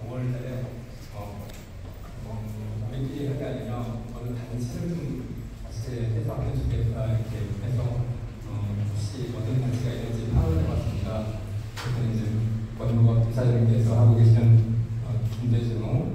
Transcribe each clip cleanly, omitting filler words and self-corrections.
5월 달에 우리끼리 할 게 아니라 어느 단체를 좀 해서 하면 좋겠다 이렇게 해서 혹시 어떤 단체가 있는지 파악을 해봤습니다. 그래서 이제 권노갑 이사장님께서 하고 계시는 김대중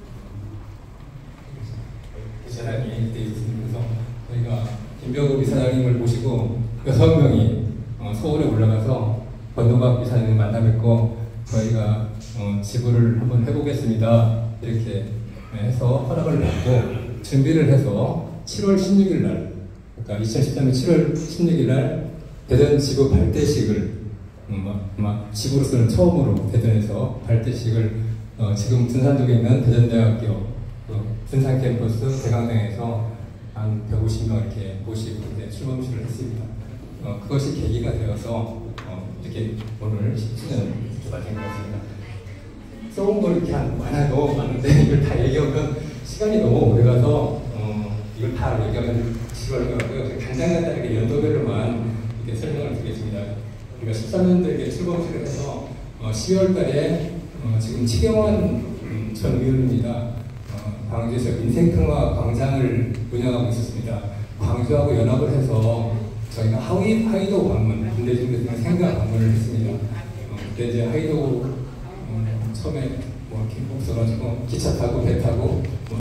이사장이 되어 있습니다. 그래서 저희가 김병욱 이사장님을 모시고 6명이 서울에 올라가서 권노갑 이사장님 만나 뵙고 저희가 지불을 한번 해보겠습니다. 이렇게 해서 허락을 받고 준비를 해서 7월 16일 날, 그러니까 2013년 7월 16일 날 대전 지구 발대식을 지구로서는 처음으로 대전에서 발대식을 지금 둔산동에 있는 대전대학교 둔산 캠퍼스 대강당에서 한 150명 이렇게 모시고 출범식을 했습니다. 그것이 계기가 되어서 이렇게 오늘 10주년 맞은 것 같습니다. 써온 걸 이렇게 많아도 많은데 이걸 다 얘기하면 시간이 너무 오래가서 이걸 다 얘기하면 지루할 것 같고요. 간단하게 연도별로만 이렇게 설명을 드리겠습니다. 우리가 13년도 이렇게 출범식을 해서 12월 달에 지금 치경환 전 의원입니다. 광주에서 인생평화 광장을 운영하고 있었습니다. 광주하고 연합을 해서 저희가 하이도 방문, 김대중 대통령 생가 방문을 했습니다. 그때 이제 하이도 처음에 이렇게 없어가지고 기차 타고 배 타고